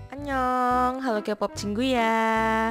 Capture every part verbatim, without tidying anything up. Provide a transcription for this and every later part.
Annyeong, halo K-pop Cinggu ya.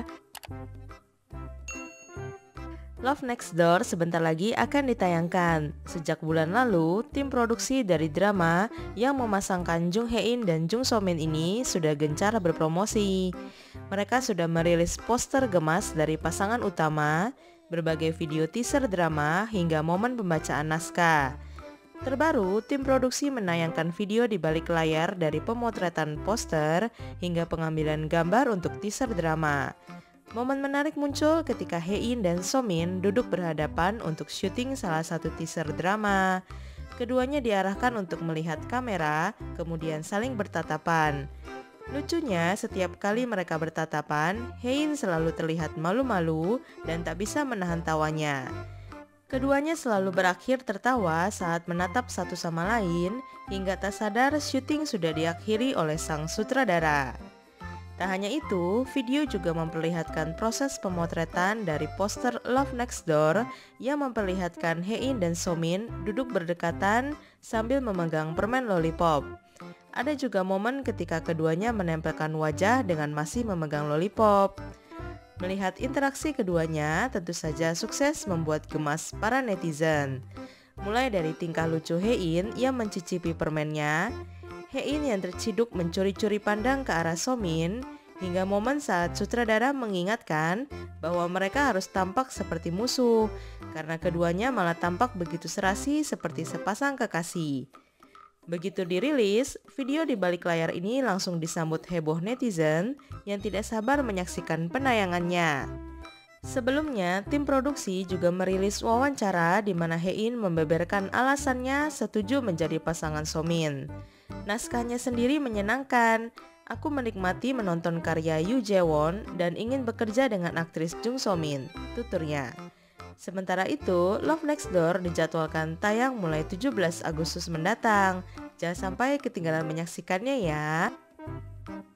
Love Next Door sebentar lagi akan ditayangkan. Sejak bulan lalu, tim produksi dari drama yang memasangkan Jung Hae-in dan Jung So Min ini sudah gencar berpromosi. Mereka sudah merilis poster gemas dari pasangan utama, berbagai video teaser drama, hingga momen pembacaan naskah. Terbaru, tim produksi menayangkan video di balik layar dari pemotretan poster hingga pengambilan gambar untuk teaser drama. Momen menarik muncul ketika Hae-in dan So-min duduk berhadapan untuk syuting salah satu teaser drama. Keduanya diarahkan untuk melihat kamera, kemudian saling bertatapan. Lucunya, setiap kali mereka bertatapan, Hae-in selalu terlihat malu-malu dan tak bisa menahan tawanya. Keduanya selalu berakhir tertawa saat menatap satu sama lain, hingga tak sadar syuting sudah diakhiri oleh sang sutradara. Tak hanya itu, video juga memperlihatkan proses pemotretan dari poster Love Next Door yang memperlihatkan Hae-in dan So-min duduk berdekatan sambil memegang permen lollipop. Ada juga momen ketika keduanya menempelkan wajah dengan masih memegang lollipop. Melihat interaksi keduanya tentu saja sukses membuat gemas para netizen. Mulai dari tingkah lucu Hae-in yang mencicipi permennya, Hae-in yang terciduk mencuri-curi pandang ke arah So-min, hingga momen saat sutradara mengingatkan bahwa mereka harus tampak seperti musuh, karena keduanya malah tampak begitu serasi seperti sepasang kekasih. Begitu dirilis, video di balik layar ini langsung disambut heboh netizen yang tidak sabar menyaksikan penayangannya. Sebelumnya, tim produksi juga merilis wawancara di mana Hae-in membeberkan alasannya setuju menjadi pasangan So-min. Naskahnya sendiri menyenangkan. Aku menikmati menonton karya Yoo Jae-won dan ingin bekerja dengan aktris Jung So-min, tuturnya. Sementara itu, Love Next Door dijadwalkan tayang mulai tujuh belas Agustus mendatang. Jangan sampai ketinggalan menyaksikannya ya.